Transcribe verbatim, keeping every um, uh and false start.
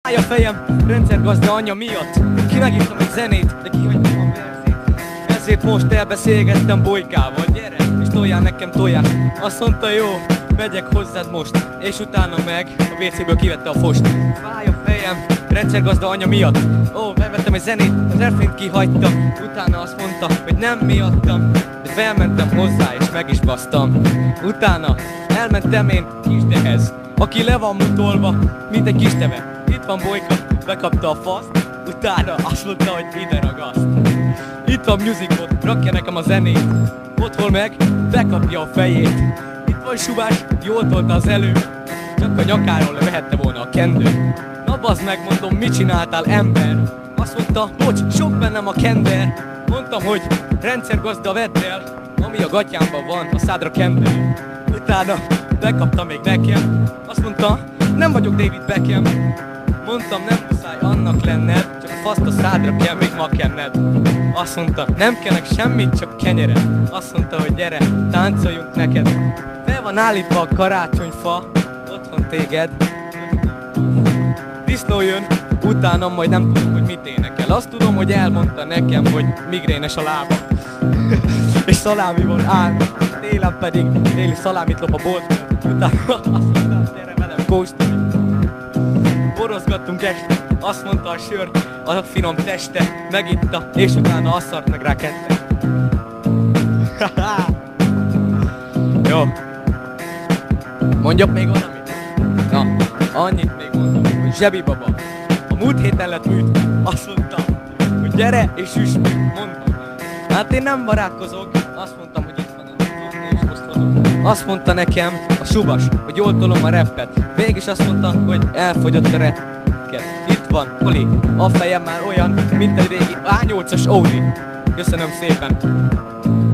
Fáj a fejem, rendszergazda anyja miatt. Ki megírtam egy zenét, de kihagytam a verzét. Ezért most elbeszélgettem bolykával. Gyere, és toljál nekem tojást. Azt mondta jó, megyek hozzád most. És utána meg a vé céből kivette a fost. Fáj a fejem, rendszergazda anyja miatt. Ó, bevettem egy zenét, az refrént kihagytam. Utána azt mondta, hogy nem miattam. De felmentem hozzá és meg is basztam. Utána elmentem én kisdehez, aki le van mutolva, mint egy kisteve. Itt van bolyka, bekapta a faszt. Utána azt mondta, hogy ide ragaszt. Itt van musicbot, rakja nekem a zenét. Otthon meg bekapja a fejét. Itt van Subás, jól tolta az elő. Csak a nyakáról levehette volna a kendő. Na bazd meg, mondom, mit csináltál, ember? Azt mondta, bocs, sok bennem a kender. Mondtam, hogy rendszergazda vedd el, ami a gatyámban van, a szádra kendő. Utána bekapta még nekem. Azt mondta, nem vagyok David Beckham. Mondtam, nem muszáj annak lenned, csak a faszt a szádra kell még ma kenned. Azt mondta, nem kellek semmit, csak kenyeret. Azt mondta, hogy gyere, táncoljunk neked. Fel van állítva a karácsonyfa, otthon téged. Disznó jön, utána majd nem tudom, hogy mit énekel. Azt tudom, hogy elmondta nekem, hogy migrénes a lába. És szalámi van áll, télen pedig téli szalámit lop a boltban. Utána azt mondta, gyere velem, kóstolj. Borozgattunk este, azt mondta a sör, a finom teste, megitta, és utána azt szart meg rá kette. Jó. Mondjak még valamit? Na, annyit még mondom, hogy Zsebi baba a múlt héten lett műtve. Azt mondta, hogy gyere és üss, mondom. Hát én nem barátkozok, azt mondtam, hogy itt van a és most hozom. Azt mondta nekem a Subas, hogy jól tolom a rappet. Mégis azt mondta, hogy elfogyott a rap. Itt van, Oli, a fejem már olyan, mint egy régi á nyolcas Audi. Köszönöm szépen.